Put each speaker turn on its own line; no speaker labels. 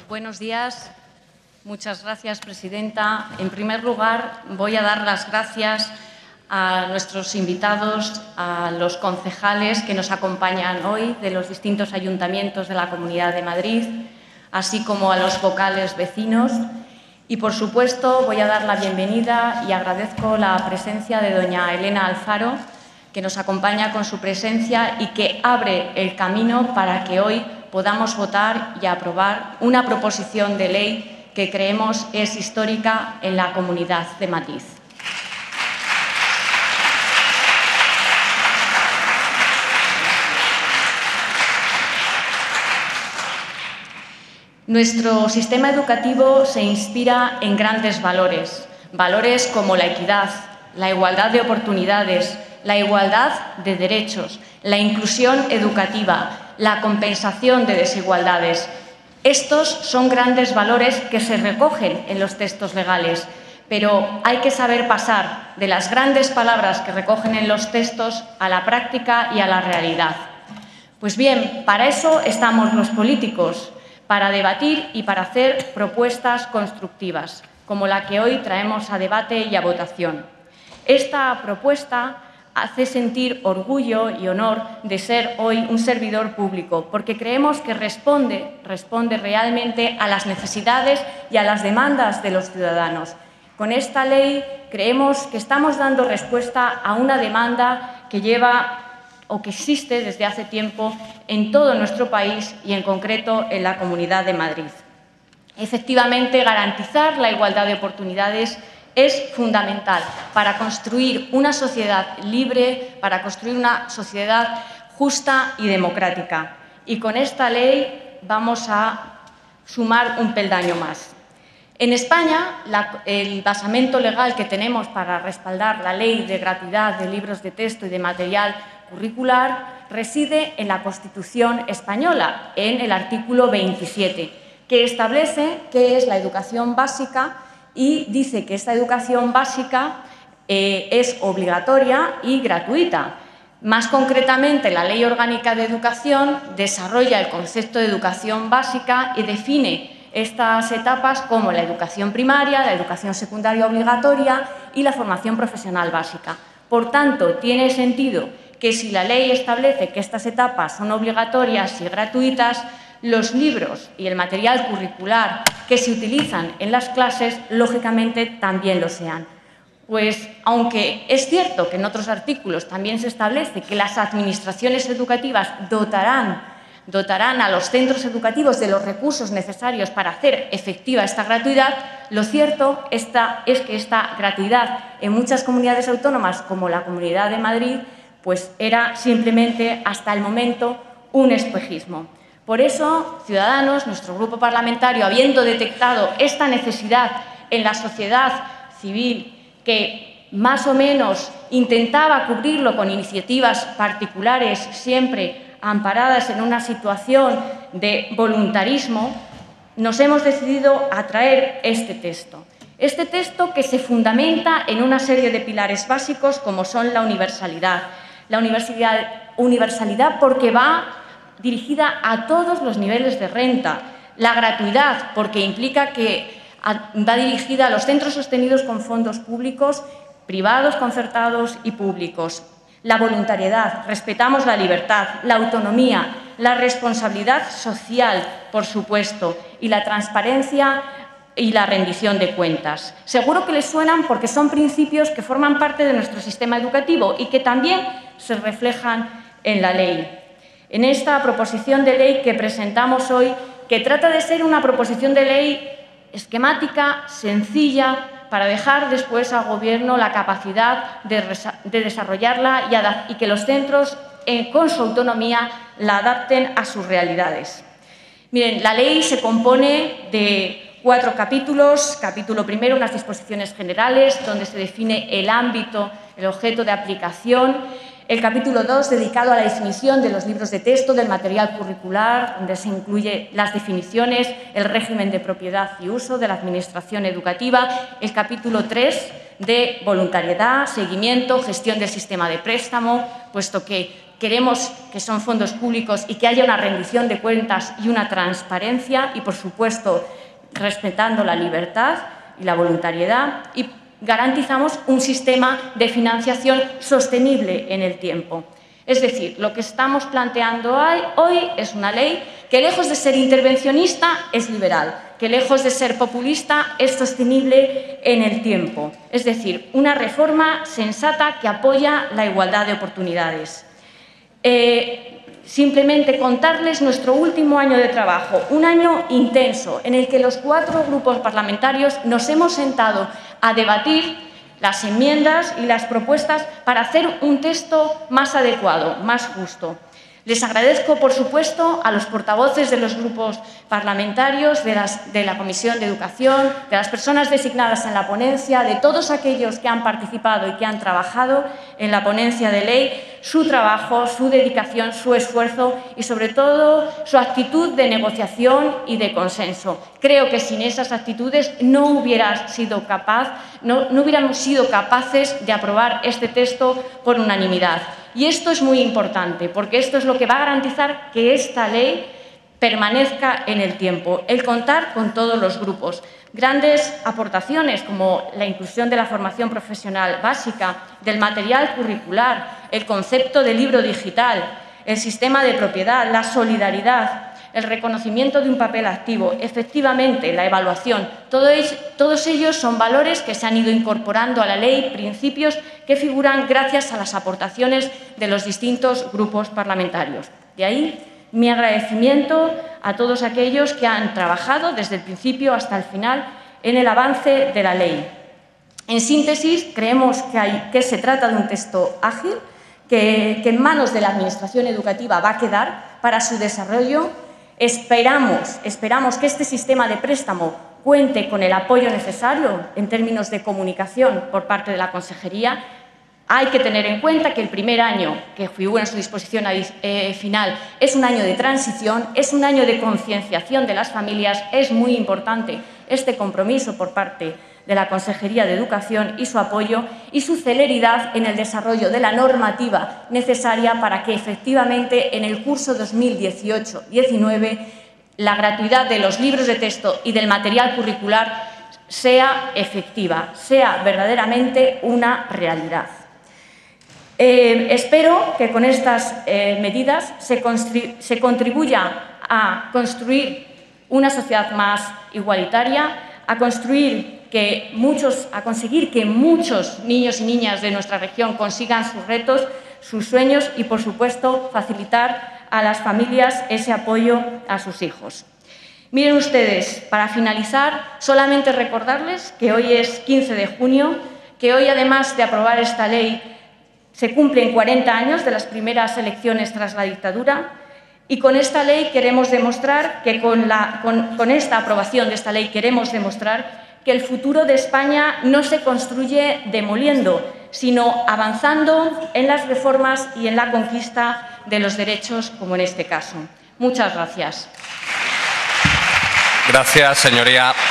Buenos días. Muchas gracias, presidenta. En primer lugar, voy a dar las gracias a nuestros invitados, a los concejales que nos acompañan hoy de los distintos ayuntamientos de la Comunidad de Madrid, así como a los vocales vecinos. Y, por supuesto, voy a dar la bienvenida y agradezco la presencia de doña Elena Alfaro, que nos acompaña con su presencia y que abre el camino para que hoy podamos votar y aprobar una proposición de ley que creemos es histórica en la Comunidad de Madrid. Nuestro sistema educativo se inspira en grandes valores, valores como la equidad, la igualdad de oportunidades, la igualdad de derechos, la inclusión educativa, la compensación de desigualdades. Estos son grandes valores que se recogen en los textos legales, pero hay que saber pasar de las grandes palabras que recogen en los textos a la práctica y a la realidad. Pues bien, para eso estamos los políticos, para debatir y para hacer propuestas constructivas, como la que hoy traemos a debate y a votación. Esta propuesta hace sentir orgullo y honor de ser hoy un servidor público, porque creemos que responde realmente a las necesidades y a las demandas de los ciudadanos. Con esta ley creemos que estamos dando respuesta a una demanda que lleva o que existe desde hace tiempo en todo nuestro país y, en concreto, en la Comunidad de Madrid. Efectivamente, garantizar la igualdad de oportunidades es fundamental para construir una sociedad libre, para construir una sociedad justa y democrática. Y con esta ley vamos a sumar un peldaño más. En España, el basamento legal que tenemos para respaldar la ley de gratuidad de libros de texto y de material curricular reside en la Constitución española, en el artículo 27, que establece qué es la educación básica y dice que esta educación básica es obligatoria y gratuita. Más concretamente, la Ley Orgánica de Educación desarrolla el concepto de educación básica y define estas etapas como la educación primaria, la educación secundaria obligatoria y la formación profesional básica. Por tanto, tiene sentido que si la ley establece que estas etapas son obligatorias y gratuitas, los libros y el material curricular que se utilizan en las clases, lógicamente, también lo sean. Pues, aunque es cierto que en otros artículos también se establece que las administraciones educativas dotarán a los centros educativos de los recursos necesarios para hacer efectiva esta gratuidad, lo cierto es que esta gratuidad en muchas comunidades autónomas, como la Comunidad de Madrid, pues era simplemente, hasta el momento, un espejismo. Por eso, Ciudadanos, nuestro grupo parlamentario, habiendo detectado esta necesidad en la sociedad civil, que más o menos intentaba cubrirlo con iniciativas particulares, siempre amparadas en una situación de voluntarismo, nos hemos decidido a traer este texto. Este texto que se fundamenta en una serie de pilares básicos como son la universalidad. La universalidad porque va dirigida a todos los niveles de renta. La gratuidad porque implica que va dirigida a los centros sostenidos con fondos públicos, privados, concertados y públicos. La voluntariedad, respetamos la libertad, la autonomía, la responsabilidad social, por supuesto, y la transparencia y la rendición de cuentas. Seguro que les suenan porque son principios que forman parte de nuestro sistema educativo y que también se reflejan en la ley. En esta proposición de ley que presentamos hoy, que trata de ser una proposición de ley esquemática, sencilla, para dejar después al Gobierno la capacidad de desarrollarla y que los centros, con su autonomía, la adapten a sus realidades. Miren, la ley se compone de 4 capítulos. Capítulo primero, unas disposiciones generales, donde se define el ámbito, el objeto de aplicación. El capítulo 2, dedicado a la definición de los libros de texto, del material curricular, donde se incluye las definiciones, el régimen de propiedad y uso de la Administración educativa. El capítulo 3, de voluntariedad, seguimiento, gestión del sistema de préstamo, puesto que queremos que son fondos públicos y que haya una rendición de cuentas y una transparencia y, por supuesto, respetando la libertad y la voluntariedad, y garantizamos un sistema de financiación sostenible en el tiempo. Es decir, lo que estamos planteando hoy es una ley que, lejos de ser intervencionista, es liberal, que lejos de ser populista, es sostenible en el tiempo. Es decir, una reforma sensata que apoya la igualdad de oportunidades. Simplemente contarles nuestro último año de trabajo, un año intenso en el que los 4 grupos parlamentarios nos hemos sentado a debatir las enmiendas y las propuestas para hacer un texto más adecuado, más justo. Les agradezco, por supuesto, a los portavoces de los grupos parlamentarios, de la Comisión de Educación, de las personas designadas en la ponencia, de todos aquellos que han participado y que han trabajado en la ponencia de ley, su trabajo, su dedicación, su esfuerzo y, sobre todo, su actitud de negociación y de consenso. Creo que sin esas actitudes no hubiéramos sido capaces de aprobar este texto por unanimidad. Y esto es muy importante, porque esto es lo que va a garantizar que esta ley permanezca en el tiempo, el contar con todos los grupos. Grandes aportaciones como la inclusión de la formación profesional básica, del material curricular, el concepto de libro digital, el sistema de propiedad, la solidaridad, el reconocimiento de un papel activo, efectivamente, la evaluación. Todos ellos son valores que se han ido incorporando a la ley, principios que figuran gracias a las aportaciones de los distintos grupos parlamentarios. De ahí mi agradecimiento a todos aquellos que han trabajado desde el principio hasta el final en el avance de la ley. En síntesis, creemos que se trata de un texto ágil que en manos de la Administración educativa va a quedar para su desarrollo. Esperamos que este sistema de préstamo cuente con el apoyo necesario en términos de comunicación por parte de la Consejería. Hay que tener en cuenta que el primer año que figura en su disposición final es un año de transición, es un año de concienciación de las familias. Es muy importante este compromiso por parte de la Consejería de Educación y su apoyo y su celeridad en el desarrollo de la normativa necesaria para que efectivamente en el curso 2018-19 la gratuidad de los libros de texto y del material curricular sea efectiva, sea verdaderamente una realidad. Espero que con estas medidas se contribuya a construir una sociedad más igualitaria, a conseguir que muchos niños y niñas de nuestra región consigan sus retos, sus sueños y, por supuesto, facilitar a las familias ese apoyo a sus hijos. Miren ustedes, para finalizar, solamente recordarles que hoy es 15 de junio, que hoy, además de aprobar esta ley, se cumplen 40 años de las primeras elecciones tras la dictadura. Y con esta ley queremos demostrar que con esta aprobación de esta ley queremos demostrar que el futuro de España no se construye demoliendo, sino avanzando en las reformas y en la conquista de los derechos, como en este caso. Muchas gracias.
Gracias, señoría.